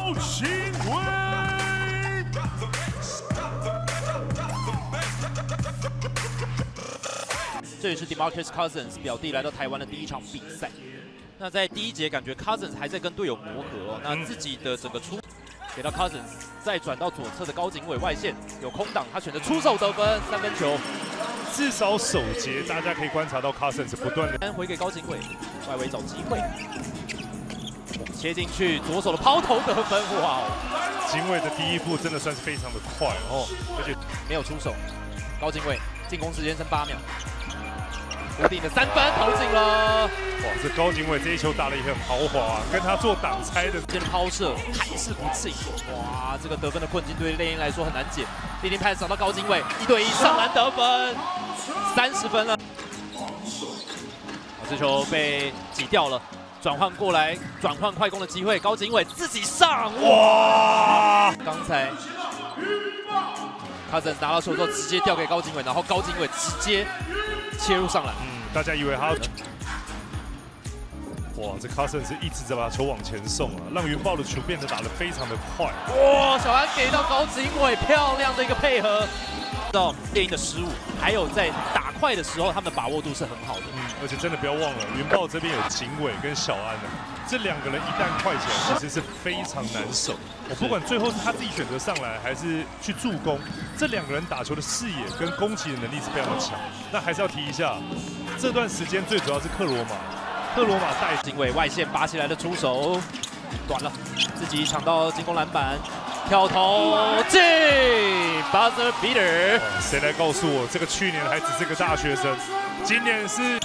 高兴伟。 这也是 DeMarcus Cousins 表弟来到台湾的第一场比赛。那在第一节，感觉 Cousins 还在跟队友磨合哦。那自己的整个出给到 Cousins， 再转到左侧的高景伟外线有空档，他选择出手得分，3分球。 至少首节大家可以观察到 Cousins 不断的回给高景伟，外围找机会，切进去，左手的抛投得分，哇！ 景伟的第一步真的算是非常的快哦，而且没有出手。高景伟进攻时间剩8秒。 无敌的3分投进了！ 哇，这高景伟这一球打得也很豪华啊，跟他做挡拆的这抛射还是不进。哇，这个得分的困境对猎鹰来说很难解。猎鹰拍找到高景伟，1对1上篮得分，30分了。这球被挤掉了，转换过来，转换快攻的机会，高景伟自己上，哇！刚才 Cousins 拿到球之后直接掉给高景伟，然后高景伟直接 切入上篮， 大家以为他，哇，这 Cousins 一直在把球往前送啊，让云豹的球变得打得非常的快。 哇，小安给到高景伟，漂亮的一个配合。到猎鹰的失误，还有在打快的时候，他们的把握度是很好的。 而且真的不要忘了，云豹这边有景伟跟小安的，这2个人一旦快起来，其实是非常难守。我不管最后是他自己选择上来，还是去助攻，这2个人打球的视野跟攻击的能力是非常的强。那还是要提一下，这段时间最主要是克罗马带景伟外线拔起来的出手，短了，自己抢到进攻篮板，跳投进 ，buzzer beater。 谁来告诉我，这个去年还只是个大学生，今年是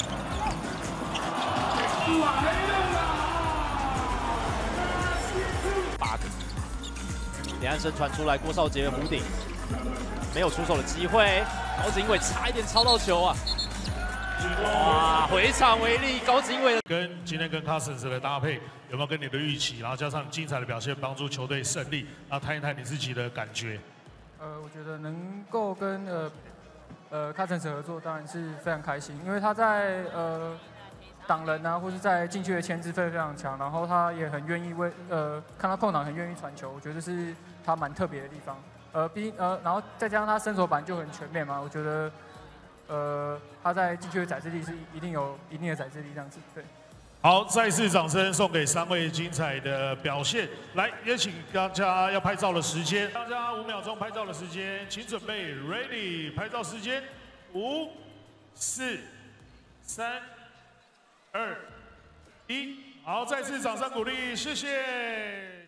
8个。连岸生传出来，郭少杰弧顶，没有出手的机会，高景伟差一点抄到球啊！哇，回场为例，高景伟今天跟 Cousins 的搭配有没有跟你的预期？然后加上精彩的表现，帮助球队胜利。那谈一谈你自己的感觉。 我觉得能够跟Cousins 合作，当然是非常开心，因为他在挡人啊，或是在禁区的牵制非常强，然后他也很愿意看到空档很愿意传球，我觉得是他蛮特别的地方。然后再加上他身手板就很全面嘛，我觉得他在禁区的载制力是一定有一定的载制力这样子，对。 好，再次掌声送给3位精彩的表现。来，也请大家要拍照的时间，大家5秒钟拍照的时间，请准备 ，ready， 拍照时间，5、4、3、2、1。好，再次掌声鼓励，谢谢。